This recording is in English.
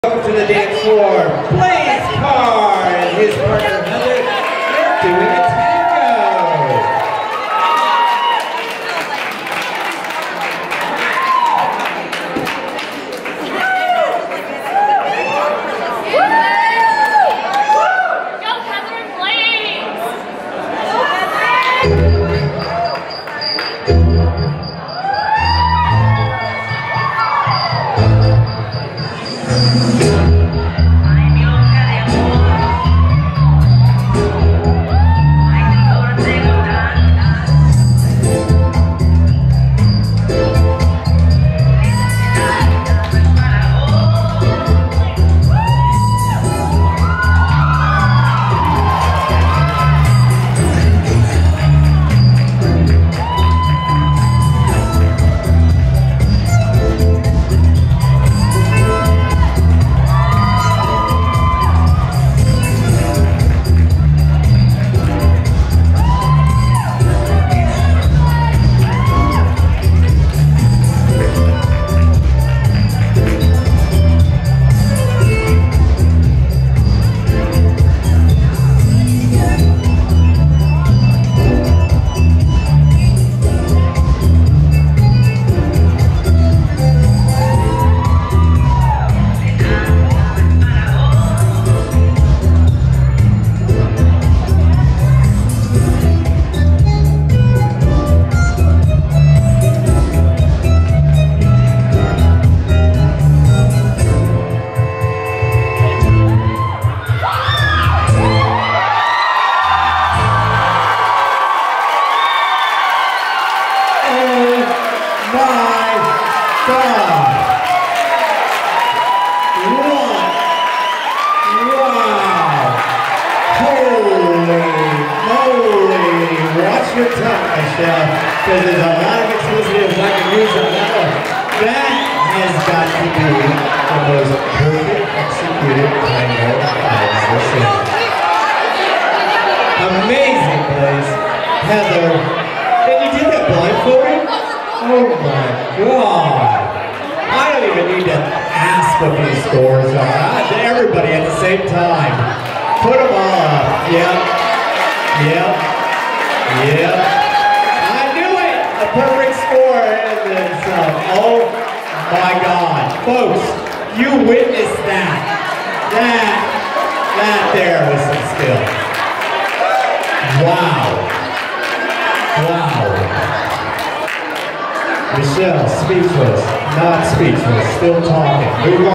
Welcome to the dance floor, CARR and his partner Heather doing a tango. Go Heather and Blaze! Your tongue, Michelle, because there's a lot of expletives I can use on that one. That has got to be the most perfect executed tango I've ever seen. Amazing, Blaze. Heather, and you did that blindfolded? Oh my God. I don't even need to ask what these scores are. Everybody at the same time. Put them all up. Yep. Yep. Yeah, I knew it! A perfect score and then some. Oh my God. Folks, you witnessed that. That there was some skill. Wow. Michelle, speechless. Not speechless. Still talking. Move on.